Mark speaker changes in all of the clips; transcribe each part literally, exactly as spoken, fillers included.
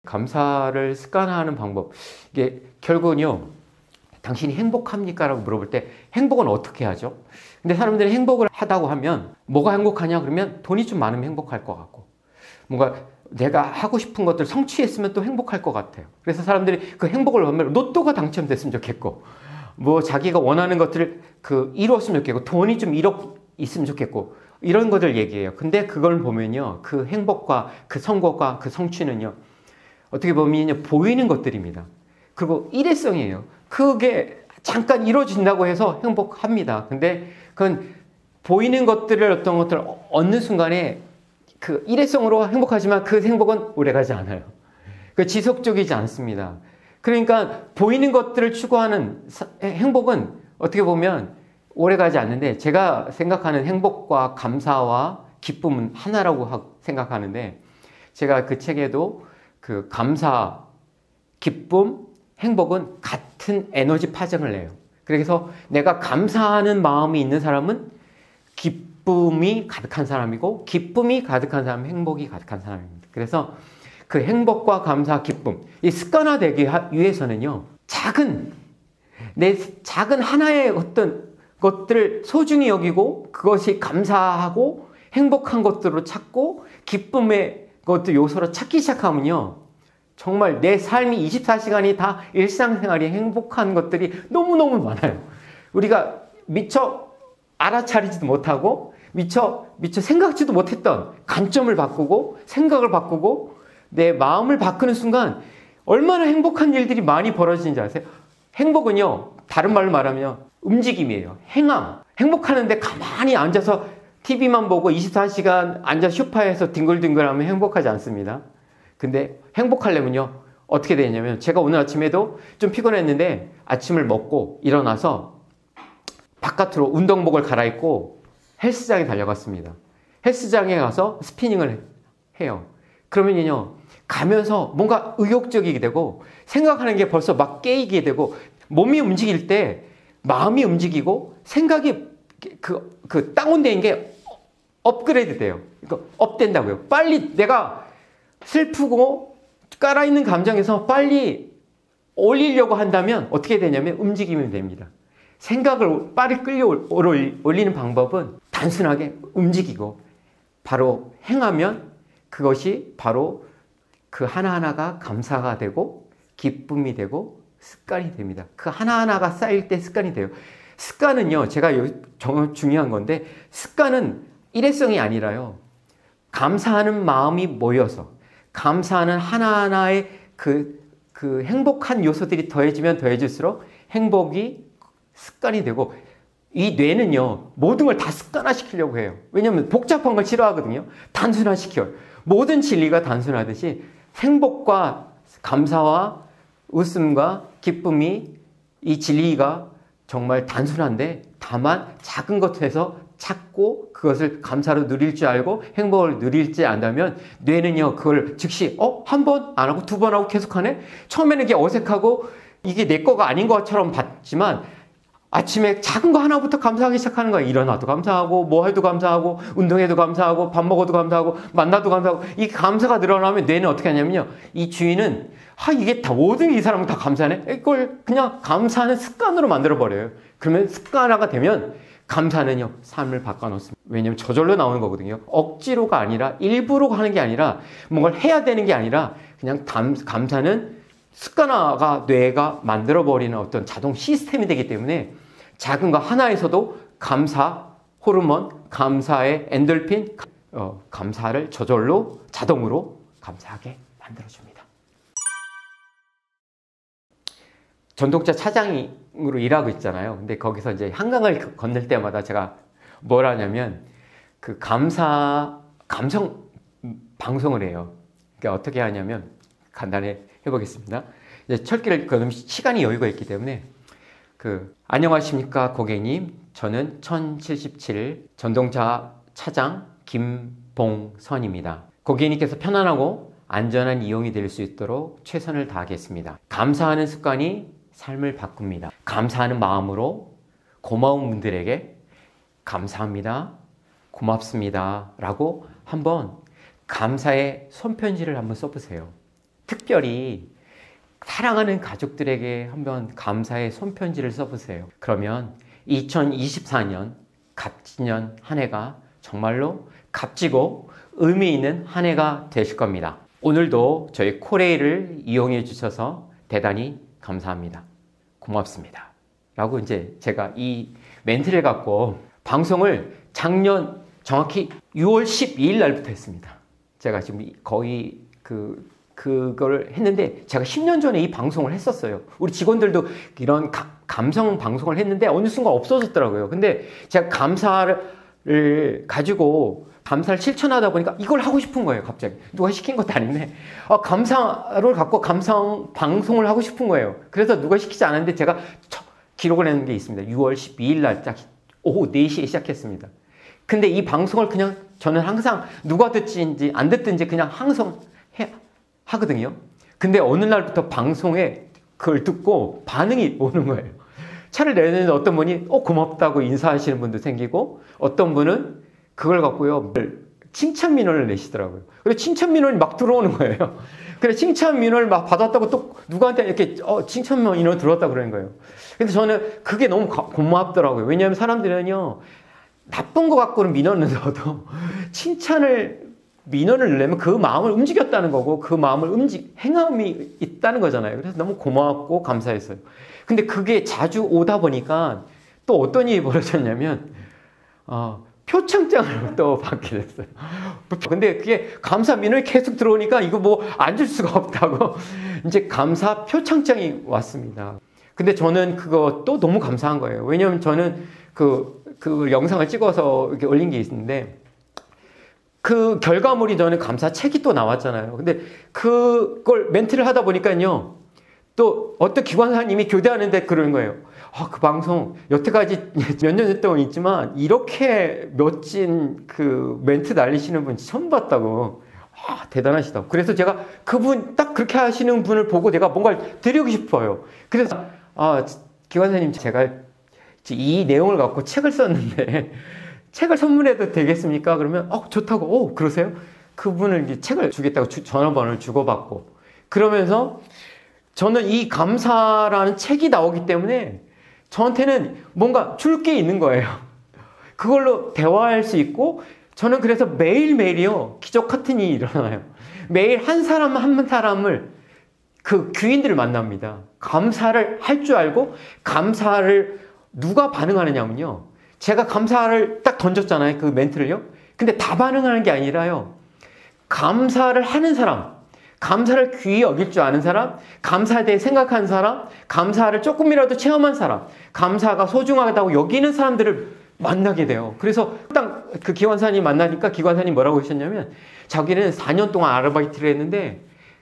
Speaker 1: 감사를 습관화하는 방법, 이게 결국은요, 당신이 행복합니까? 라고 물어볼 때 행복은 어떻게 하죠? 근데 사람들이 행복을 하다고 하면 뭐가 행복하냐 그러면 돈이 좀 많으면 행복할 것 같고, 뭔가 내가 하고 싶은 것들 성취했으면 또 행복할 것 같아요. 그래서 사람들이 그 행복을 하면 로또가 당첨됐으면 좋겠고, 뭐 자기가 원하는 것들을 그 이루었으면 좋겠고, 돈이 좀 일억 있으면 좋겠고, 이런 것들 얘기해요. 근데 그걸 보면요, 그 행복과 그 성공과 그 성취는요, 어떻게 보면 보이는 것들입니다. 그리고 일회성이에요. 그게 잠깐 이루어진다고 해서 행복합니다. 근데 그건 보이는 것들을 어떤 것들을 얻는 순간에 그 일회성으로 행복하지만 그 행복은 오래가지 않아요. 그 지속적이지 않습니다. 그러니까 보이는 것들을 추구하는 행복은 어떻게 보면 오래가지 않는데, 제가 생각하는 행복과 감사와 기쁨은 하나라고 생각하는데, 제가 그 책에도 그 감사, 기쁨, 행복은 같은 에너지 파장을 내요. 그래서 내가 감사하는 마음이 있는 사람은 기쁨이 가득한 사람이고, 기쁨이 가득한 사람은 행복이 가득한 사람입니다. 그래서 그 행복과 감사, 기쁨, 이 습관화되기 위해서는요, 작은, 내 작은 하나의 어떤 것들을 소중히 여기고, 그것이 감사하고 행복한 것들로 찾고, 기쁨의 그것도 요소로 찾기 시작하면요, 정말 내 삶이 이십사 시간이 다 일상생활이 행복한 것들이 너무너무 많아요. 우리가 미처 알아차리지도 못하고 미처 미처 생각지도 못했던 관점을 바꾸고 생각을 바꾸고 내 마음을 바꾸는 순간 얼마나 행복한 일들이 많이 벌어지는지 아세요? 행복은요, 다른 말로 말하면 움직임이에요. 행함. 행복하는데 가만히 앉아서 티비만 보고 이십사 시간 앉아 소파에서 뒹굴뒹굴하면 행복하지 않습니다. 근데 행복하려면요, 어떻게 되냐면, 제가 오늘 아침에도 좀 피곤했는데 아침을 먹고 일어나서 바깥으로 운동복을 갈아입고 헬스장에 달려갔습니다. 헬스장에 가서 스피닝을 해요. 그러면요, 가면서 뭔가 의욕적이게 되고 생각하는 게 벌써 막 깨이게 되고, 몸이 움직일 때 마음이 움직이고 생각이 그, 그 다운된 게 업그레이드 돼요. 그러니까 업된다고요. 빨리 내가 슬프고 깔아있는 감정에서 빨리 올리려고 한다면 어떻게 되냐면 움직이면 됩니다. 생각을 빨리 끌려 올리는 방법은 단순하게 움직이고 바로 행하면 그것이 바로 그 하나하나가 감사가 되고 기쁨이 되고 습관이 됩니다. 그 하나하나가 쌓일 때 습관이 돼요. 습관은요, 제가 정말 중요한 건데, 습관은 일회성이 아니라요, 감사하는 마음이 모여서 감사하는 하나하나의 그, 그 행복한 요소들이 더해지면 더해질수록 행복이 습관이 되고, 이 뇌는요, 모든 걸 다 습관화시키려고 해요. 왜냐하면 복잡한 걸 싫어하거든요. 단순화시켜요. 모든 진리가 단순하듯이 행복과 감사와 웃음과 기쁨이, 이 진리가 정말 단순한데 다만 작은 것에서 찾고 그것을 감사로 누릴 줄 알고 행복을 누릴지 안다면 뇌는요, 그걸 즉시 어? 한 번 안 하고 두 번 하고 계속하네? 처음에는 이게 어색하고 이게 내 거가 아닌 것처럼 봤지만 아침에 작은 거 하나부터 감사하기 시작하는 거야. 일어나도 감사하고, 뭐 해도 감사하고, 운동해도 감사하고, 밥 먹어도 감사하고, 만나도 감사하고. 이 감사가 늘어나면 뇌는 어떻게 하냐면요, 이 주인은 아, 이게 다 모든 이 사람은 다 감사하네? 이걸 그냥 감사하는 습관으로 만들어버려요. 그러면 습관화가 되면 감사는요, 삶을 바꿔놓습니다. 왜냐면 저절로 나오는 거거든요. 억지로가 아니라, 일부러 하는 게 아니라, 뭔가를 해야 되는 게 아니라 그냥 담, 감사는 습관화가 뇌가 만들어버리는 어떤 자동 시스템이 되기 때문에 작은 거 하나에서도 감사 호르몬, 감사의 엔돌핀, 어, 감사를 저절로 자동으로 감사하게 만들어줍니다. 전동차 차장으로 일하고 있잖아요. 근데 거기서 이제 한강을 건널 때마다 제가 뭘 하냐면 그 감사, 감성 방송을 해요. 그러니까 어떻게 하냐면 간단히 해보겠습니다. 이제 철길을 걸으면 시간이 여유가 있기 때문에 그 안녕하십니까 고객님, 저는 천칠십칠 전동차 차장 김봉선입니다. 고객님께서 편안하고 안전한 이용이 될 수 있도록 최선을 다하겠습니다. 감사하는 습관이 삶을 바꿉니다. 감사하는 마음으로 고마운 분들에게 감사합니다, 고맙습니다 라고 한번 감사의 손편지를 한번 써보세요. 특별히 사랑하는 가족들에게 한번 감사의 손편지를 써보세요. 그러면 이천이십사 년 갑진년 한 해가 정말로 값지고 의미 있는 한 해가 되실 겁니다. 오늘도 저희 코레일을 이용해 주셔서 대단히 감사합니다. 고맙습니다. 라고 이제 제가 이 멘트를 갖고 방송을 작년 정확히 유월 십이일 날부터 했습니다. 제가 지금 거의 그, 그걸 했는데 제가 십 년 전에 이 방송을 했었어요. 우리 직원들도 이런 가, 감성 방송을 했는데 어느 순간 없어졌더라고요. 근데 제가 감사를 가지고 감사를 실천하다 보니까 이걸 하고 싶은 거예요. 갑자기 누가 시킨 것도 아닌데 아, 감사를 갖고 감상 방송을 하고 싶은 거예요. 그래서 누가 시키지 않았는데 제가 기록을 해놓은 게 있습니다. 유월 십이일 날 딱 오후 네 시에 시작했습니다. 근데 이 방송을 그냥 저는 항상 누가 듣든지 안 듣든지 그냥 항상 해, 하거든요. 근데 어느 날부터 방송에 그걸 듣고 반응이 오는 거예요. 차를 내는데 어떤 분이 어 고맙다고 인사하시는 분도 생기고 어떤 분은 그걸 갖고요 칭찬 민원을 내시더라고요. 그래서 칭찬 민원이 막 들어오는 거예요. 그래서 칭찬 민원을 막 받았다고 또 누구한테 이렇게 어, 칭찬 민원 들어왔다 그러는 거예요. 근데 저는 그게 너무 고맙더라고요. 왜냐하면 사람들은요 나쁜 거 갖고는 민원을 넣어도 칭찬을 민원을 내면 그 마음을 움직였다는 거고 그 마음을 움직 행함이 있다는 거잖아요. 그래서 너무 고맙고 감사했어요. 근데 그게 자주 오다 보니까 또 어떤 일이 벌어졌냐면 어, 표창장을 또 받게 됐어요. 근데 그게 감사 민원이 계속 들어오니까 이거 뭐 안 줄 수가 없다고 이제 감사 표창장이 왔습니다. 근데 저는 그거 또 너무 감사한 거예요. 왜냐하면 저는 그, 그 영상을 찍어서 이렇게 올린 게 있는데 그 결과물이 저는 감사책이 또 나왔잖아요. 근데 그걸 멘트를 하다 보니까요. 또 어떤 기관사님이 교대하는데 그러는 거예요. 아, 그 방송 여태까지 몇 년 동안 있지만 이렇게 멋진 그 멘트 날리시는 분 처음 봤다고. 아, 대단하시다. 그래서 제가 그분 딱 그렇게 하시는 분을 보고 내가 뭔가를 드리고 싶어요. 그래서 아, 기관사님 제가 이 내용을 갖고 책을 썼는데 책을 선물해도 되겠습니까? 그러면 어, 좋다고. 오, 그러세요? 그분을 이제 책을 주겠다고 주, 전화번호를 주고받고 그러면서 저는 이 감사라는 책이 나오기 때문에 저한테는 뭔가 줄 게 있는 거예요. 그걸로 대화할 수 있고 저는 그래서 매일매일이요 기적 같은 일이 일어나요. 매일 한 사람 한 사람을 그 귀인들을 만납니다. 감사를 할 줄 알고 감사를 누가 반응하느냐면요. 제가 감사를 딱 던졌잖아요. 그 멘트를요. 근데 다 반응하는 게 아니라요. 감사를 하는 사람, 감사를 귀히 여길 줄 아는 사람, 감사에 대해 생각하는 사람, 감사를 조금이라도 체험한 사람, 감사가 소중하다고 여기는 사람들을 만나게 돼요. 그래서 딱 그 기관사님 만나니까 기관사님 뭐라고 하셨냐면 자기는 사 년 동안 아르바이트를 했는데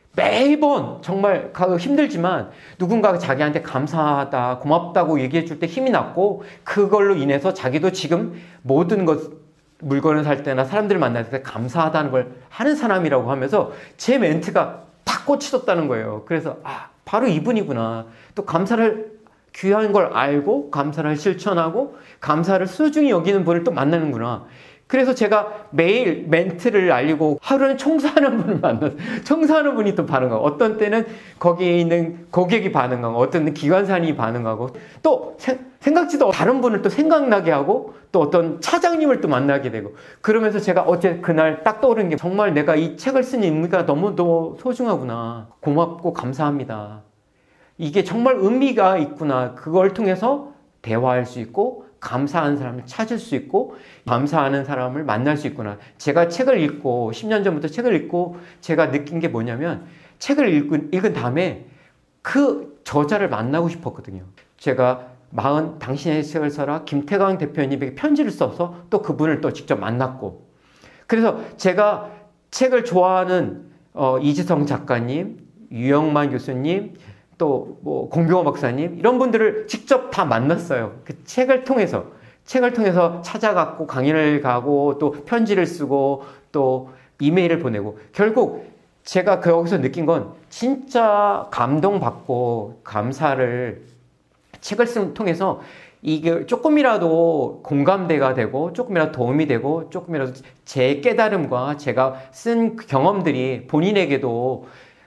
Speaker 1: 매번 정말 힘들지만 누군가가 자기한테 감사하다, 고맙다고 얘기해 줄 때 힘이 났고 그걸로 인해서 자기도 지금 모든 것 물건을 살 때나 사람들을 만날 때 감사하다는 걸 하는 사람이라고 하면서 제 멘트가 탁 꽂히셨다는 거예요. 그래서 아, 바로 이분이구나. 또 감사를 귀한 걸 알고 감사를 실천하고 감사를 소중히 여기는 분을 또 만나는구나. 그래서 제가 매일 멘트를 알리고 하루는 청소하는 분을 만나서 청소하는 분이 또 반응하고 어떤 때는 거기에 있는 고객이 반응하고 어떤 때는 기관사님이 반응하고 또 생각지도 다른 분을 또 생각나게 하고 또 어떤 차장님을 또 만나게 되고 그러면서 제가 어제 그날 딱 떠오르는 게 정말 내가 이 책을 쓴 의미가 너무도 소중하구나. 고맙고 감사합니다. 이게 정말 의미가 있구나. 그걸 통해서 대화할 수 있고 감사하는 사람을 찾을 수 있고 감사하는 사람을 만날 수 있구나. 제가 책을 읽고 십 년 전부터 책을 읽고 제가 느낀 게 뭐냐면 책을 읽은, 읽은 다음에 그 저자를 만나고 싶었거든요. 제가 마흔 당신의 책을 써라 김태광 대표님에게 편지를 써서 또 그분을 또 직접 만났고 그래서 제가 책을 좋아하는 어, 이지성 작가님, 유영만 교수님 또 뭐 공병호 박사님 이런 분들을 직접 다 만났어요. 그 책을 통해서 책을 통해서 찾아갔고 강연을 가고 또 편지를 쓰고 또 이메일을 보내고 결국 제가 거기서 느낀 건 진짜 감동받고 감사를 책을 쓰는 통해서 이게 조금이라도 공감대가 되고 조금이라도 도움이 되고 조금이라도 제 깨달음과 제가 쓴 경험들이 본인에게도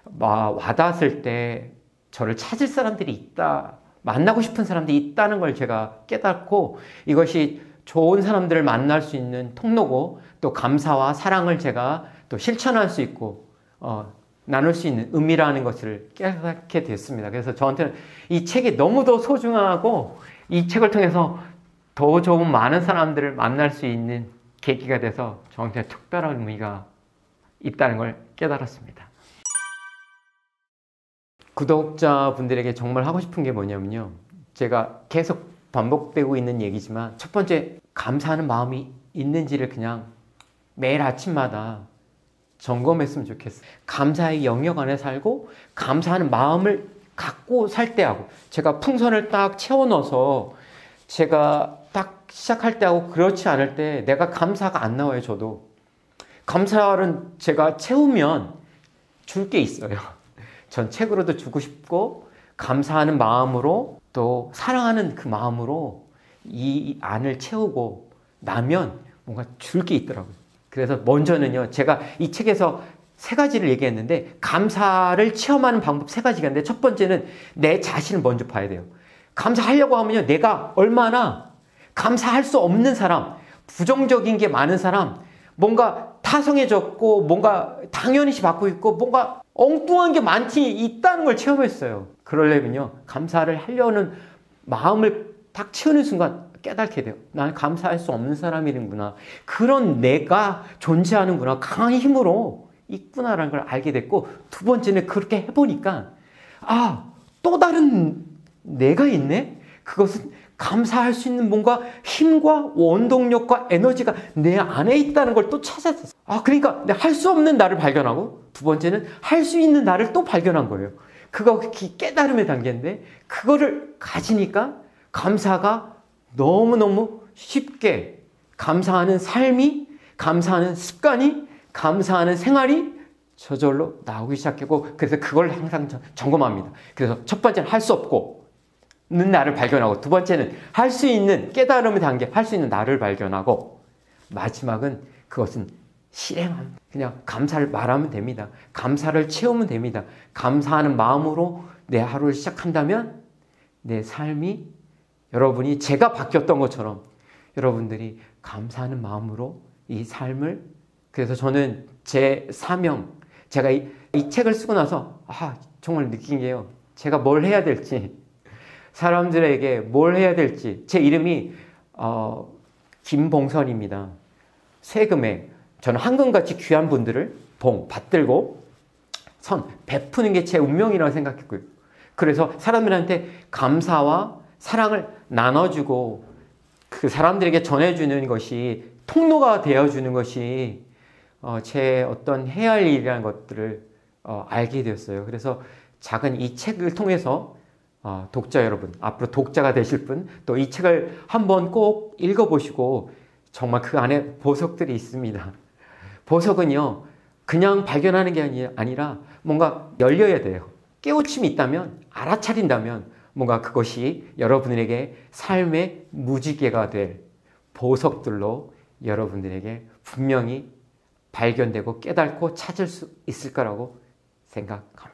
Speaker 1: 와닿았을 때 저를 찾을 사람들이 있다, 만나고 싶은 사람들이 있다는 걸 제가 깨닫고 이것이 좋은 사람들을 만날 수 있는 통로고 또 감사와 사랑을 제가 또 실천할 수 있고 어, 나눌 수 있는 의미라는 것을 깨닫게 됐습니다. 그래서 저한테는 이 책이 너무도 소중하고 이 책을 통해서 더 좋은 많은 사람들을 만날 수 있는 계기가 돼서 저한테 특별한 의미가 있다는 걸 깨달았습니다. 구독자분들에게 정말 하고 싶은 게 뭐냐면요. 제가 계속 반복되고 있는 얘기지만 첫 번째, 감사하는 마음이 있는지를 그냥 매일 아침마다 점검했으면 좋겠어요. 감사의 영역 안에 살고 감사하는 마음을 갖고 살 때하고 제가 풍선을 딱 채워 넣어서 제가 딱 시작할 때하고 그렇지 않을 때 내가 감사가 안 나와요. 저도 감사는 제가 채우면 줄 게 있어요. 전 책으로도 주고 싶고 감사하는 마음으로 또 사랑하는 그 마음으로 이 안을 채우고 나면 뭔가 줄 게 있더라고요. 그래서 먼저는요, 제가 이 책에서 세 가지를 얘기했는데 감사를 체험하는 방법 세 가지가 있는데 첫 번째는 내 자신을 먼저 봐야 돼요. 감사하려고 하면요, 내가 얼마나 감사할 수 없는 사람, 부정적인 게 많은 사람, 뭔가 타성해졌고 뭔가 당연시 받고 있고 뭔가 엉뚱한 게 많이 있다는 걸 체험했어요. 그러려면요, 감사를 하려는 마음을 딱 채우는 순간 깨닫게 돼요. 나는 감사할 수 없는 사람이구나. 그런 내가 존재하는구나. 강한 힘으로 있구나라는 걸 알게 됐고, 두 번째는 그렇게 해보니까 아, 또 다른 내가 있네? 그것은 감사할 수 있는 뭔가 힘과 원동력과 에너지가 내 안에 있다는 걸 또 찾았어요. 아, 그러니까 할 수 없는 나를 발견하고 두 번째는 할 수 있는 나를 또 발견한 거예요. 그거 깨달음의 단계인데 그거를 가지니까 감사가 너무너무 쉽게 감사하는 삶이, 감사하는 습관이, 감사하는 생활이 저절로 나오기 시작하고, 그래서 그걸 항상 점검합니다. 그래서 첫 번째는 할 수 없고 는 나를 발견하고, 두 번째는 할 수 있는 깨달음의 단계, 할 수 있는 나를 발견하고, 마지막은 그것은 실행합니다. 그냥 감사를 말하면 됩니다. 감사를 채우면 됩니다. 감사하는 마음으로 내 하루를 시작한다면 내 삶이, 여러분이 제가 바뀌었던 것처럼 여러분들이 감사하는 마음으로 이 삶을, 그래서 저는 제 사명, 제가 이, 이 책을 쓰고 나서 아, 정말 느낀 게요, 제가 뭘 해야 될지, 사람들에게 뭘 해야 될지. 제 이름이 어, 김봉선입니다. 세금에 저는 황금같이 귀한 분들을 봉, 받들고 선, 베푸는 게 제 운명이라고 생각했고요. 그래서 사람들한테 감사와 사랑을 나눠주고 그 사람들에게 전해주는 것이, 통로가 되어주는 것이 어, 제 어떤 해야 할 일이라는 것들을 어, 알게 되었어요. 그래서 작은 이 책을 통해서 어, 독자 여러분, 앞으로 독자가 되실 분, 또 이 책을 한번 꼭 읽어보시고, 정말 그 안에 보석들이 있습니다. 보석은요, 그냥 발견하는 게 아니라 뭔가 열려야 돼요. 깨우침이 있다면, 알아차린다면 뭔가 그것이 여러분에게 삶의 무지개가 될 보석들로 여러분들에게 분명히 발견되고 깨닫고 찾을 수 있을 거라고 생각합니다.